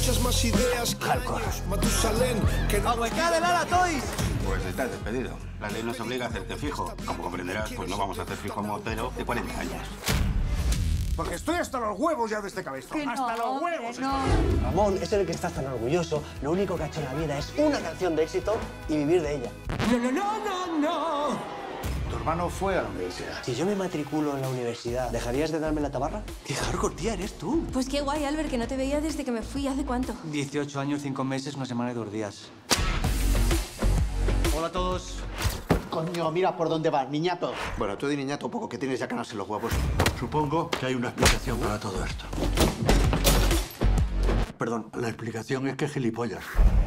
muchas más ideas que años. Matusalén, que no... ¡Ahuecad el ala, Toys! Pues estás despedido. La ley nos obliga a hacerte fijo. Como comprenderás, pues no vamos a hacer fijo a un motero de 40 años. Porque estoy hasta los huevos ya de este cabezón. ¡Hasta los huevos! Ramón es el que está tan orgulloso. Lo único que ha hecho en la vida es una canción de éxito y vivir de ella. ¡No! Tu hermano fue a la universidad. Si yo me matriculo en la universidad, ¿dejarías de darme la tabarra? ¡Qué hardcore tía eres tú! Pues qué guay, Albert, que no te veía desde que me fui. ¿Hace cuánto? 18 años, 5 meses, una semana y 2 días. Hola a todos. Coño, mira por dónde vas, niñato. Bueno, tú di niñato poco, que tienes ya canas en los huevos. Supongo que hay una explicación para todo esto. Perdón, la explicación es que gilipollas.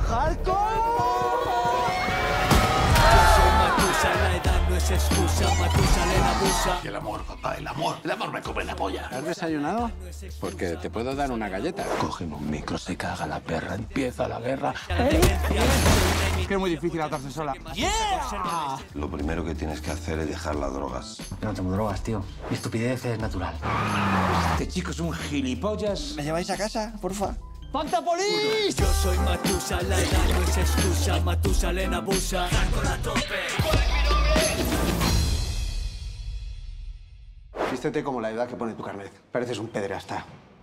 Y el amor, papá, el amor. El amor me come la polla. ¿Has desayunado? Porque te puedo dar una galleta. Cogen un micro, se caga la perra, empieza la guerra. Es que es muy difícil atarse sola. Lo primero que tienes que hacer es dejar las drogas. No tomo drogas, tío. Mi estupidez es natural. Este chico es un gilipollas. ¿Me lleváis a casa, porfa? ¡Panta Polis! Yo soy Matusalén, no es excusa, Matusalén abusa. Vístete como la edad que pone tu carnet. Pareces un pederasta.